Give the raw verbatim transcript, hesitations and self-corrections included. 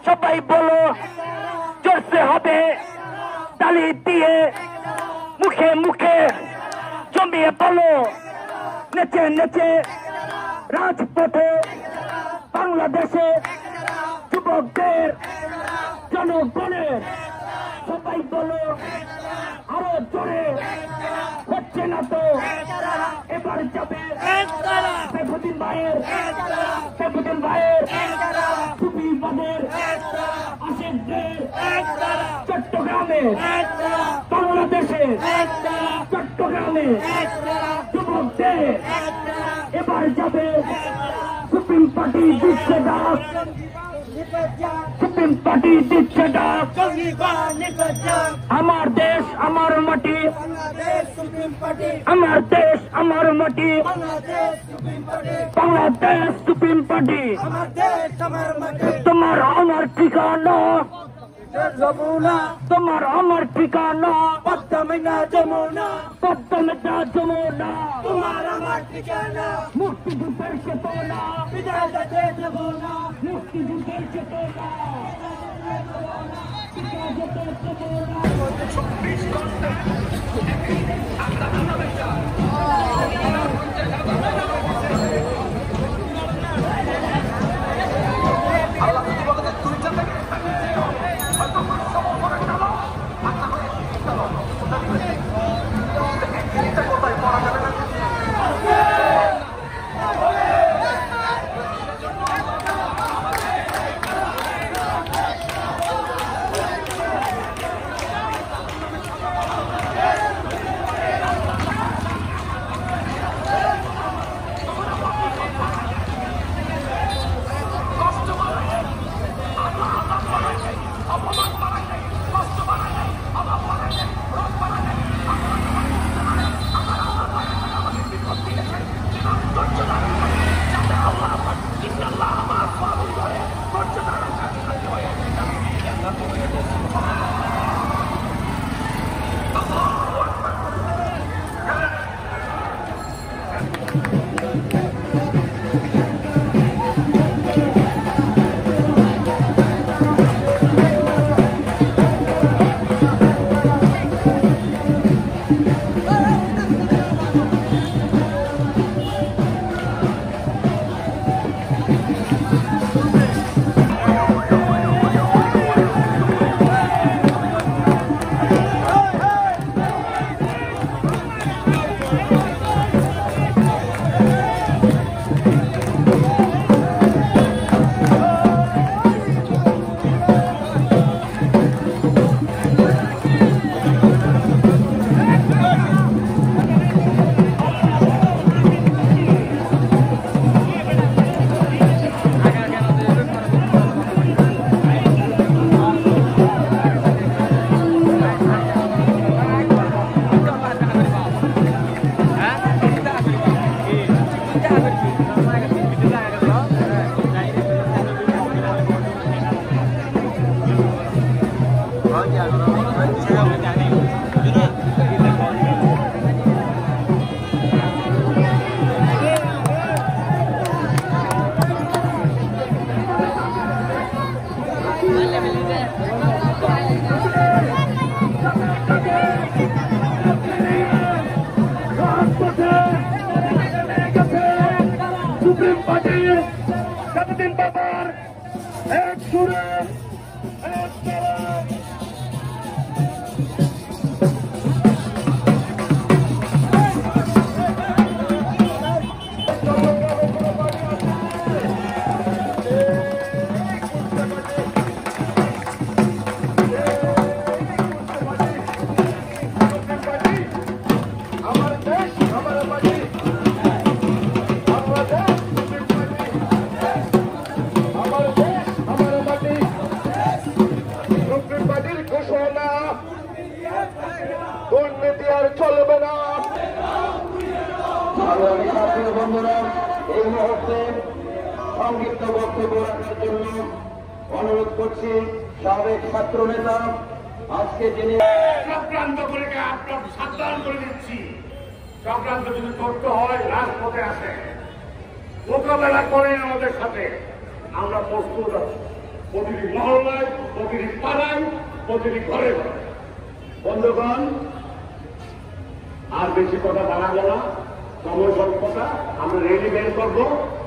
সবাই বলো জোরসে হবে তালি দিয়ে মুখে মুখে জমিয়ে বলো নেচে নেচে রাজপথে বাংলাদেশে যুবকদের জনগণের সবাই বলো আরো জোরে হচ্ছে না তো এবার যাবে সাইফুদ্দিন ভাইয়ের সাইফুদ্দিন ভাইয়ের সুফিবাদের আশেকদের চট্টগ্রামে বাংলাদেশে চট্টগ্রামে যুবকদের এবার যাবে সুপ্রিম পার্টি দিচ্ছে ডাক সুপ্রিম পার্টি দিচ্ছে ডাক আমার দেশ আমার মাটি আমার দেশ আমার মাটি বাংলাদেশ সুপ্রিম পার্টি তোমার আমার ঠিকানা তোমার আমার ঠিকানা পদ্মা যমুনা পদ্মা যমুনা তোমার আমার ঠিকানা মুক্তিযুদ্ধের চেতনা বিজয় দেব না মুক্তিযুদ্ধের চেতনা চব্বিশ ঘন্টা সুপ্রিম পার্টি কতদিন বাবার এক সুরে এক চলবে না। বন্ধুরা, এই মুহূর্তে সংক্ষিপ্ত বক্তব্য রাখার জন্য অনুরোধ করছি সাবেক ছাত্র নেতা আজকে যিনি চক্রান্ত করে আপনার সাবধান করে দিচ্ছি, চক্রান্ত যদি করতে হয় রাজপথে আসে, মোকাবেলা করেন আমাদের সাথে, আমরা প্রস্তুত আছি। প্রতিটি মহল্লায়, প্রতিটি পাড়ায়, প্রতিটি ঘরে ঘরে। বন্ধুগণ, আর বেশি কথা বাড়াবো না, সময় স্বল্পতা, আমরা রেলি বের করবো।